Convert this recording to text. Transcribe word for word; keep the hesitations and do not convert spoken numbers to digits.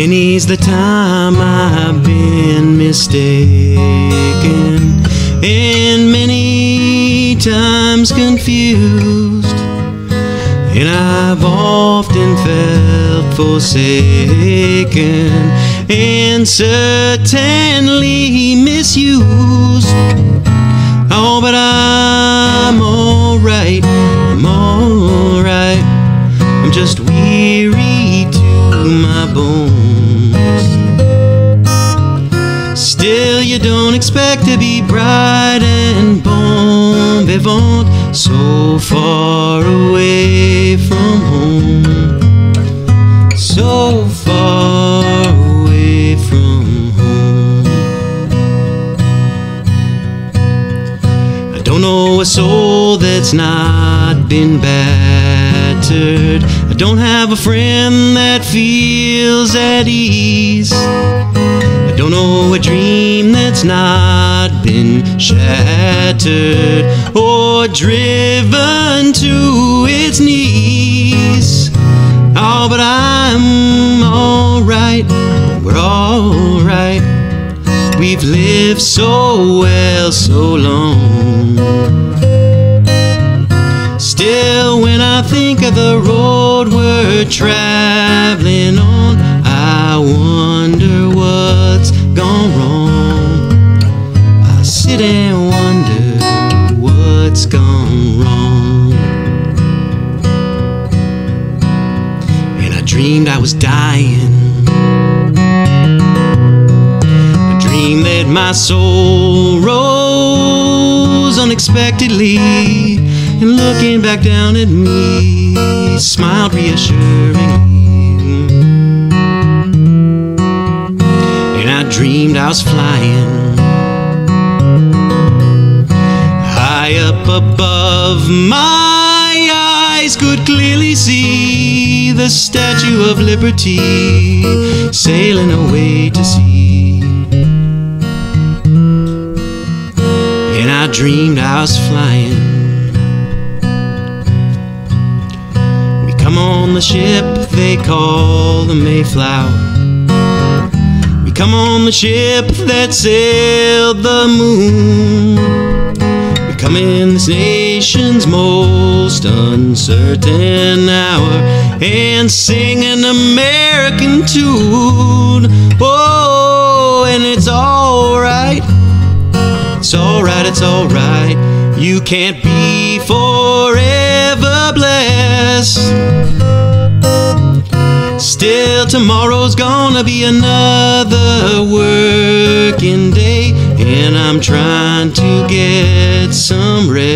Many's the time I've been mistaken, and many times confused, and I've often felt forsaken and certainly misused. Oh, but I'm alright, I'm alright. I'm just weary to my bones. Still, you don't expect to be bright and bon vivant so far away from home, so far away from home. I don't know a soul that's not been battered. I don't have a friend that feels at ease. I don't know a dream that's not been shattered or driven to its knees. Oh, but I'm alright, we're alright. We've lived so well so long. Still, when I think of the road we're traveling on, I wonder what's gone wrong. I sit and wonder what's gone wrong. And I dreamed I was dying. I dreamed that my soul rose unexpectedly, and looking back down at me, smiled reassuringly. And I dreamed I was flying high up above. My eyes could clearly see the Statue of Liberty sailing away to sea. And I dreamed I was flying. Come on the ship they call the Mayflower. We come on the ship that sailed the moon. We come in this nation's most uncertain hour and sing an American tune. Oh, and it's alright, it's alright, it's alright. You can't be forever blessed. Still, tomorrow's gonna be another working day, and I'm trying to get some rest.